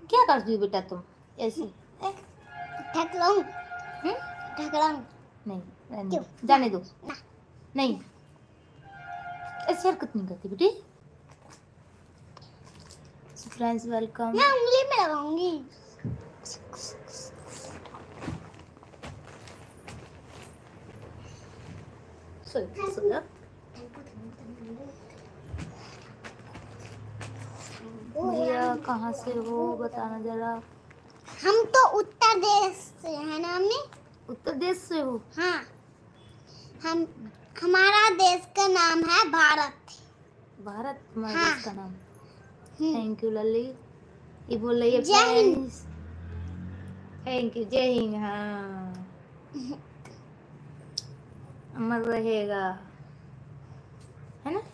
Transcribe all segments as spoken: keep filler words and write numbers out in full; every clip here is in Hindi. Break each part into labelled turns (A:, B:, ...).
A: क्या करती हो बेटा तुम ऐसे?
B: ढकलूं ढकलूं
A: नहीं, रहने दो, जाने दो। नहीं, ऐसे हरकत नहीं करती बेटी। Friends welcome.
B: मैं उंगली में लगाऊंगी।
A: सो सो जा। भैया कहाँ से हो बताना जरा।
B: हम तो उत्तर देश से है ना मम्मी?
A: उत्तर देश से हो?
B: हाँ, हम हमारा देश का नाम है भारत।
A: भारत हमारे
B: हाँ।
A: देश का नाम। Thank you Lalli. ये बोल रही है
B: जय हिंद।
A: थैंक यू, जय हिंद। हाँ, अमर रहेगा, है ना?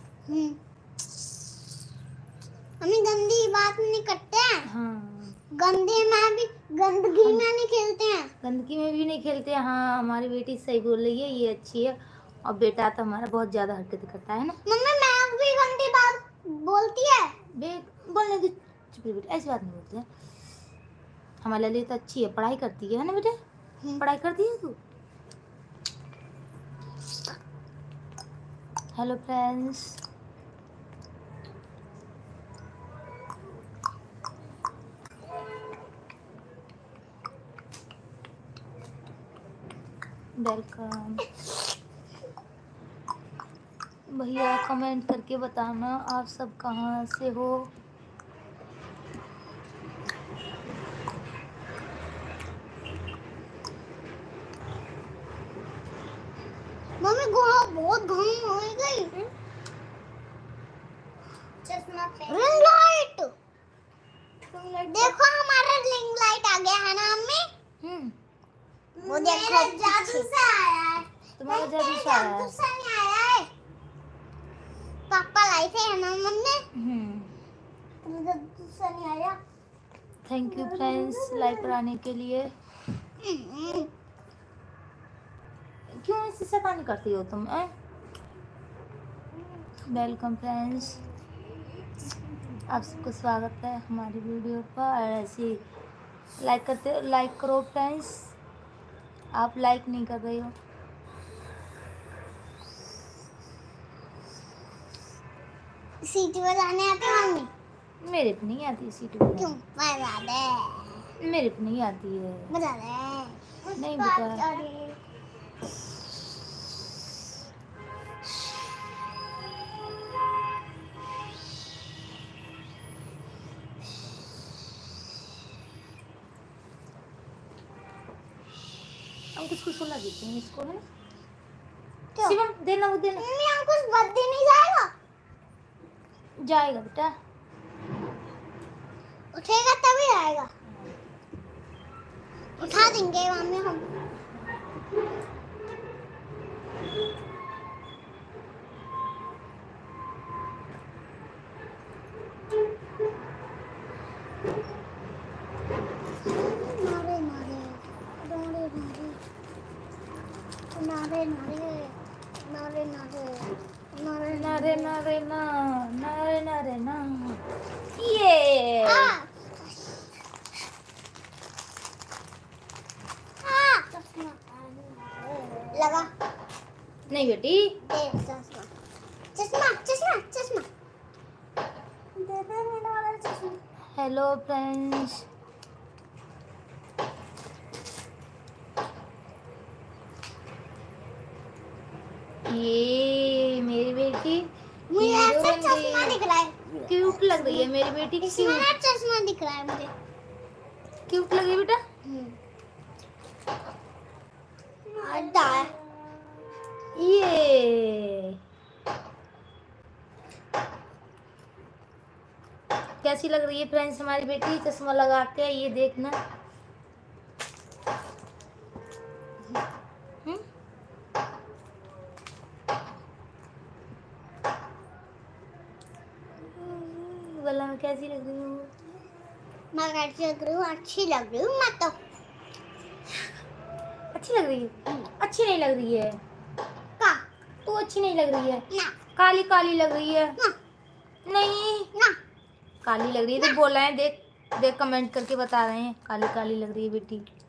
B: हमें गंदी बात नहीं करते हैं।
A: हाँ,
B: गंदे में भी गंदगी में नहीं खेलते हैं।
A: गंदगी में भी नहीं खेलते हैं। हाँ, हमारी बेटी सही बोल रही है, ये अच्छी है। और बेटा तो हमारा बहुत ज्यादा हरकत करता है ना।
B: मम्मी मैं भी गंदी बात बोलती है।
A: बे बोलने की चुप रह बेटा, ऐसी बात नहीं बोलते हैं। हमारे लिए तो अच्छी है, पढ़ाई करती है ना बेटा? पढ़ाई करती है तू? Hello friends, welcome. भैया कमेंट करके बताना आप सब कहाँ से हो।
B: मम्मी बहुत घूम हो गई। चश्मा रिंग लाइट। देखो हमारा रिंग लाइट आ गया है ना मम्मी? हम्म वो देखो जादू से आया है।
A: तुम्हारा जादू से आया है?
B: जादू से नहीं आया है, पापा लाए थे है ना मम्मी? हम्म जादू से नहीं आया।
A: थैंक यू फ्रेंड्स लाइव पर आने के लिए। क्यों ऐसी शैतानी करती हो तुम? वेलकम फ्रेंड्स, आप सबको स्वागत है हमारी वीडियो पर। ऐसे लाइक करते लाइक करो फ्रेंड्स, आप लाइक नहीं कर रहे हो।
B: सीटी बजाने आती है मम्मी?
A: मेरे पे नहीं आती सीटी बजाने।
B: क्यों? बजा दे।
A: मेरे पे नहीं आती है।
B: बजा दे।
A: नहीं बेटा। हम किसको सुला देते हैं इसको, है ना? शिवम देना, वो देना।
B: मम्मी हम कुछ बर्थडे नहीं जाएगा?
A: जाएगा बेटा,
B: उठेगा तभी आएगा। उठा देंगे मम्मी हम। नारे नारे नारे नारे नारे नारे नारे नारे
A: नारे नारे ना नारे नारे ना। ये
B: लगा
A: नहीं बेटी,
B: चश्मा चश्मा चश्मा चश्मा दे दे मेरा वाला चश्मा।
A: हेलो फ्रेंड्स, ये मेरी बेटी
B: मुझे ऐसा चश्मा दिख रहा है,
A: क्यूट लग रही है मेरी बेटी।
B: इसमें चश्मा दिख रहा है मुझे,
A: क्यूट लग रही है बेटा।
B: अड्डा है
A: ये कैसी लग रही है फ्रेंड्स हमारी बेटी चश्मा लगा के? ये देखना। वाला मैं कैसी लग रही हूँ?
B: मैं कैसी लग रही हूँ? अच्छी लग रही हूँ मैं तो।
A: अच्छी लग रही है? अच्छी नहीं लग रही है।
B: का?
A: तू अच्छी नहीं लग रही है
B: ना।
A: काली काली लग रही है
B: ना।
A: नहीं
B: ना।
A: काली लग रही है तो बोला है देख देख कमेंट करके बता रहे हैं काली काली लग रही है बेटी।